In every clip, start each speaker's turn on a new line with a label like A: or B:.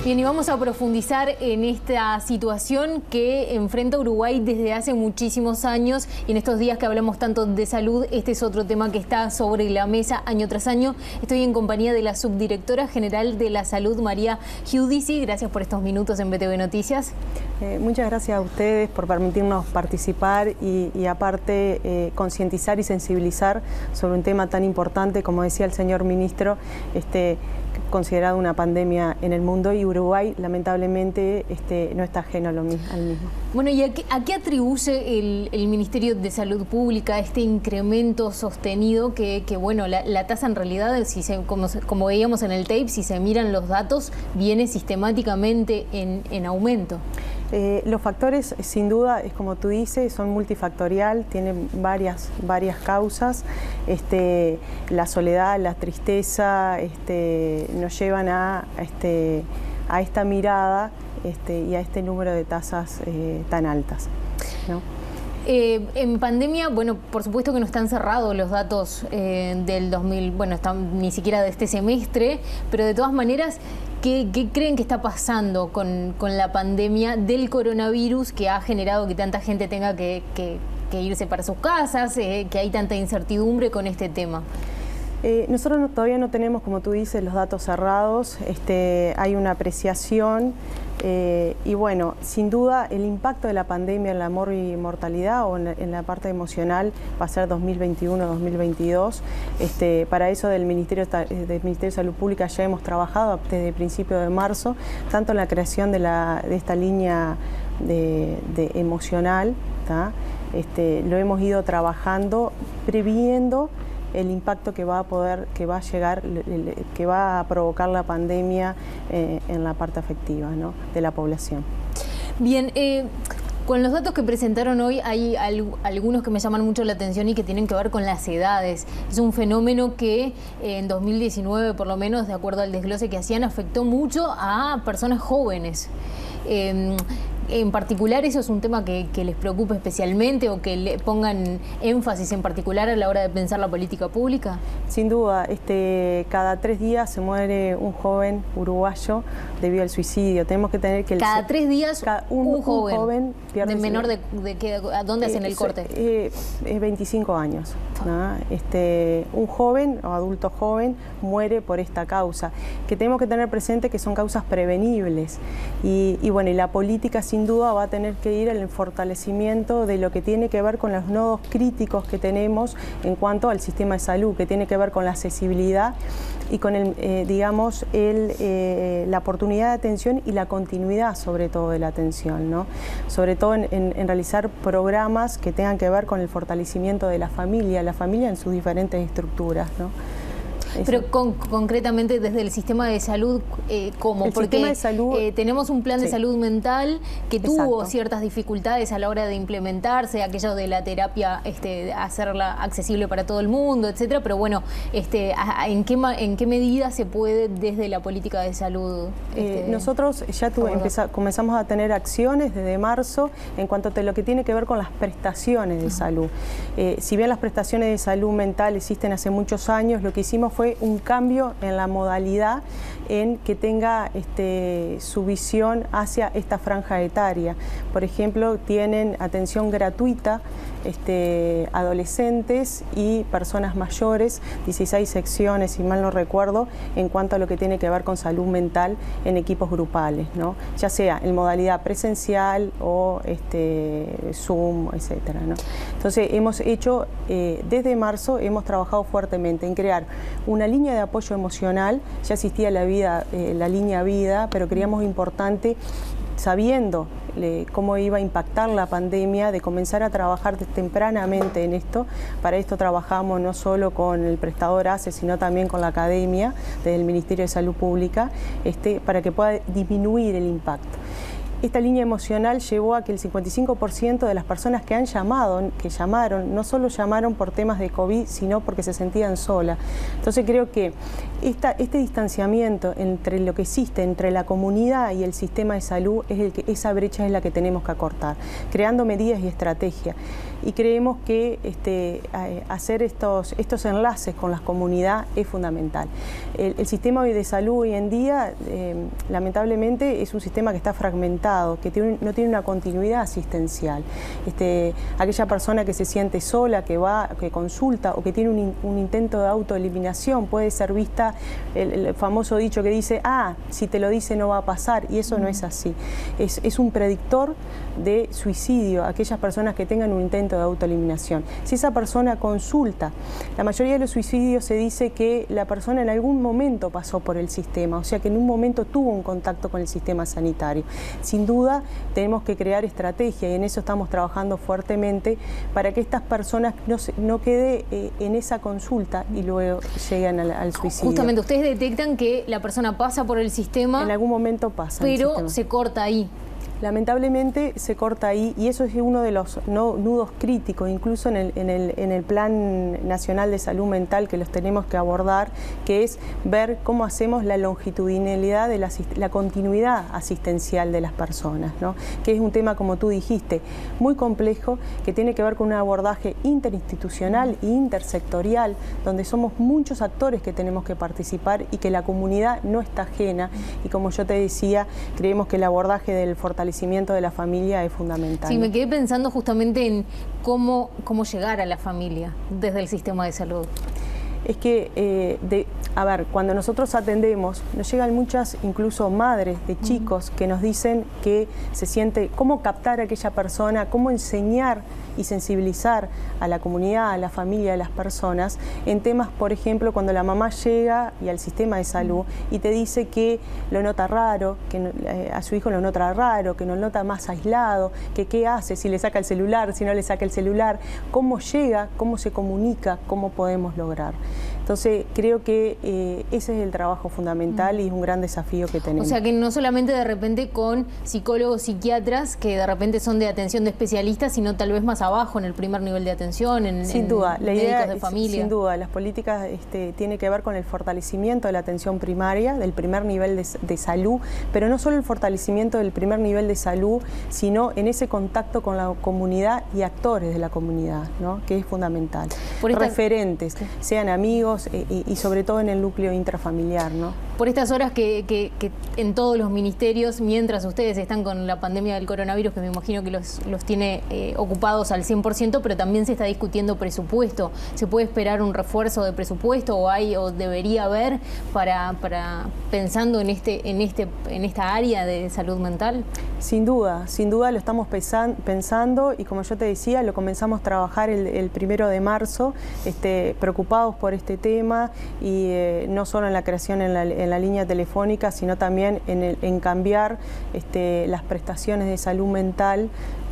A: Bien, y vamos a profundizar en esta situación que enfrenta Uruguay desde hace muchísimos años, y en estos días que hablamos tanto de salud, este es otro tema que está sobre la mesa año tras año. Estoy en compañía de la subdirectora general de la Salud, María Giudici. Gracias por estos minutos en BTV Noticias.
B: Muchas gracias a ustedes por permitirnos participar y aparte concientizar y sensibilizar sobre un tema tan importante, como decía el señor ministro, considerado una pandemia en el mundo, y Uruguay lamentablemente no está ajeno al mismo.
A: Bueno, ¿y a qué atribuye el Ministerio de Salud Pública este incremento sostenido que bueno, la tasa en realidad, como veíamos en el tape, si se miran los datos, viene sistemáticamente en aumento?
B: Los factores, sin duda, es como tú dices, son multifactorial, tienen varias causas. La soledad, la tristeza, nos llevan a esta mirada y a este número de tasas tan altas, ¿no?
A: En pandemia, bueno, por supuesto que no están cerrados los datos del 2000, bueno, ni siquiera de este semestre, pero de todas maneras, ¿qué creen que está pasando con la pandemia del coronavirus que ha generado que tanta gente tenga que irse para sus casas, que hay tanta incertidumbre con este tema?
B: Nosotros todavía no tenemos, como tú dices, los datos cerrados. Hay una apreciación y bueno, sin duda el impacto de la pandemia en la mortalidad o en la parte emocional va a ser 2021-2022. Para eso del Ministerio de Salud Pública ya hemos trabajado desde el principio de marzo, tanto en la creación de esta línea de emocional, lo hemos ido trabajando, previendo el impacto que va a provocar la pandemia en la parte afectiva, ¿no?, de la población.
A: Bien, con los datos que presentaron hoy hay algunos que me llaman mucho la atención y que tienen que ver con las edades. Es un fenómeno que en 2019, por lo menos, de acuerdo al desglose que hacían, afectó mucho a personas jóvenes. En particular, ¿eso es un tema que les preocupe especialmente o que le pongan énfasis en particular a la hora de pensar la política pública? Sin duda,
B: cada 3 días se muere un joven uruguayo debido al suicidio. Tenemos que tener que...
A: Cada 3 días un joven
B: pierde...
A: ¿De menor de qué? ¿A dónde hacen el corte?
B: 25 años. ¿No? Un joven o adulto joven muere por esta causa, que tenemos que tener presente que son causas prevenibles. Y bueno, y la política sin duda va a tener que ir al fortalecimiento de lo que tiene que ver con los nodos críticos que tenemos en cuanto al sistema de salud, que tiene que ver con la accesibilidad y con la oportunidad de atención y la continuidad, sobre todo, de la atención, ¿no? Sobre todo en realizar programas que tengan que ver con el fortalecimiento de la familia en sus diferentes estructuras, ¿no?
A: Pero concretamente desde el sistema de salud, ¿cómo? Porque tenemos un plan de salud mental que tuvo ciertas dificultades a la hora de implementarse, aquello de la terapia, hacerla accesible para todo el mundo, etcétera. Pero bueno, ¿en qué medida se puede desde la política de salud?
B: Nosotros ya comenzamos a tener acciones desde marzo en cuanto a lo que tiene que ver con las prestaciones de salud. Si bien las prestaciones de salud mental existen hace muchos años, lo que hicimos fue un cambio en la modalidad en que tenga su visión hacia esta franja etaria. Por ejemplo, tienen atención gratuita adolescentes y personas mayores, 16 secciones, si mal no recuerdo, en cuanto a lo que tiene que ver con salud mental en equipos grupales, ¿no? Ya sea en modalidad presencial o Zoom, etcétera, ¿no? Entonces, hemos hecho, desde marzo, hemos trabajado fuertemente en crear una línea de apoyo emocional. Ya existía la línea Vida, pero creíamos importante, sabiendo cómo iba a impactar la pandemia, de comenzar a trabajar tempranamente en esto. Para esto trabajamos no solo con el prestador ACE, sino también con la academia desde el Ministerio de Salud Pública, para que pueda disminuir el impacto. Esta línea emocional llevó a que el 55% de las personas que llamaron, no solo llamaron por temas de COVID, sino porque se sentían solas. Entonces creo que este distanciamiento entre lo que existe entre la comunidad y el sistema de salud, esa brecha es la que tenemos que acortar, creando medidas y estrategias. y creemos que hacer estos enlaces con la comunidad es fundamental. El sistema de salud hoy en día, lamentablemente, es un sistema que está fragmentado, que no tiene una continuidad asistencial. Aquella persona que se siente sola, que consulta o que tiene un intento de autoeliminación puede ser vista, el famoso dicho que dice, si te lo dice no va a pasar, y eso no es así. Es un predictor de suicidio, aquellas personas que tengan un intento de autoeliminación. Si esa persona consulta, la mayoría de los suicidios se dice que la persona en algún momento pasó por el sistema, o sea que en un momento tuvo un contacto con el sistema sanitario. Sin duda tenemos que crear estrategia y en eso estamos trabajando fuertemente para que estas personas no quede en esa consulta y luego lleguen al suicidio.
A: Justamente, ustedes detectan que la persona pasa por el sistema.
B: En algún momento pasa.
A: Pero se corta ahí.
B: Lamentablemente se corta ahí y eso es uno de los nudos críticos, incluso en el Plan Nacional de Salud Mental que los tenemos que abordar, que es ver cómo hacemos la longitudinalidad de la continuidad asistencial de las personas, ¿no? Que es un tema, como tú dijiste, muy complejo, que tiene que ver con un abordaje interinstitucional e intersectorial, donde somos muchos actores que tenemos que participar y que la comunidad no está ajena y, como yo te decía, creemos que el abordaje del fortalecimiento de la familia es fundamental.
A: Sí, me quedé pensando justamente en cómo llegar a la familia desde el sistema de salud.
B: Es que, a ver, cuando nosotros atendemos, nos llegan muchas, incluso madres de chicos, que nos dicen que se siente, cómo captar a aquella persona, cómo enseñar y sensibilizar a la comunidad, a la familia, a las personas, en temas, por ejemplo, cuando la mamá llega y al sistema de salud y te dice que lo nota raro, que a su hijo lo nota raro, que lo nota más aislado, que qué hace, si le saca el celular, si no le saca el celular, cómo llega, cómo se comunica, cómo podemos lograr. Entonces, creo que ese es el trabajo fundamental y es un gran desafío que tenemos.
A: O sea, que no solamente de repente con psicólogos, psiquiatras, que de repente son de atención de especialistas, sino tal vez más abajo, en el primer nivel de atención,
B: sin duda, la idea
A: médicos de familia.
B: Sin duda, las políticas tienen que ver con el fortalecimiento de la atención primaria, del primer nivel de salud, pero no solo el fortalecimiento del primer nivel de salud, sino en ese contacto con la comunidad y actores de la comunidad, ¿no? Que es fundamental. Referentes, sean amigos, y sobre todo en el núcleo intrafamiliar, ¿no?
A: Por estas horas que en todos los ministerios, mientras ustedes están con la pandemia del coronavirus, que me imagino que los tiene ocupados al 100%, pero también se está discutiendo presupuesto. ¿Se puede esperar un refuerzo de presupuesto o debería haber para pensando en esta área de salud mental?
B: Sin duda lo estamos pensando y, como yo te decía, lo comenzamos a trabajar el 1 de marzo, preocupados por este tema y no solo en la creación en la línea telefónica, sino también en cambiar las prestaciones de salud mental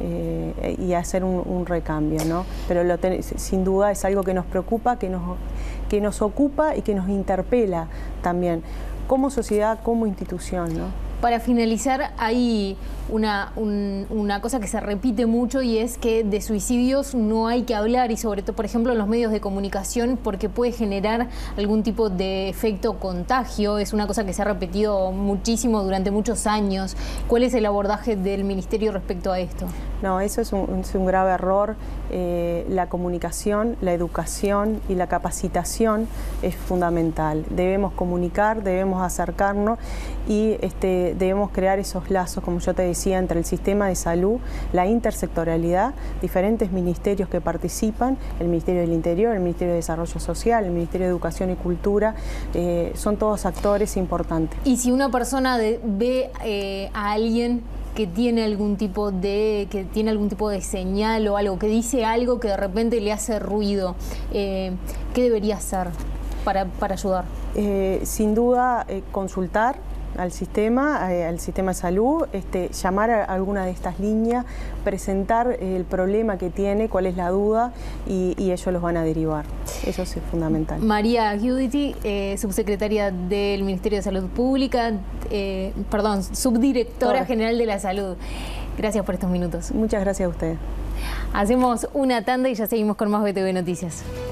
B: y hacer un recambio, ¿no? Pero sin duda es algo que nos preocupa, que nos ocupa y que nos interpela también como sociedad, como institución, ¿no?
A: Para finalizar, hay una cosa que se repite mucho y es que de suicidios no hay que hablar, y sobre todo, por ejemplo, en los medios de comunicación, porque puede generar algún tipo de efecto contagio. Es una cosa que se ha repetido muchísimo durante muchos años. ¿Cuál es el abordaje del Ministerio respecto a esto?
B: No, eso es un grave error. La comunicación, la educación y la capacitación es fundamental. Debemos comunicar, debemos acercarnos y debemos crear esos lazos, como yo te decía, entre el sistema de salud, la intersectorialidad, diferentes ministerios que participan, el Ministerio del Interior, el Ministerio de Desarrollo Social, el Ministerio de Educación y Cultura, son todos actores importantes.
A: Y si una persona ve a alguien que tiene algún tipo de señal o algo, que dice algo que de repente le hace ruido, ¿qué debería hacer para ayudar?
B: Sin duda, consultar al sistema de salud, llamar a alguna de estas líneas, presentar el problema que tiene, cuál es la duda y ellos los van a derivar. Eso es fundamental.
A: María Giuditti, subsecretaria del Ministerio de Salud Pública, subdirectora general de la Salud. Gracias por estos minutos.
B: Muchas gracias a ustedes.
A: Hacemos una tanda y ya seguimos con más BTV Noticias.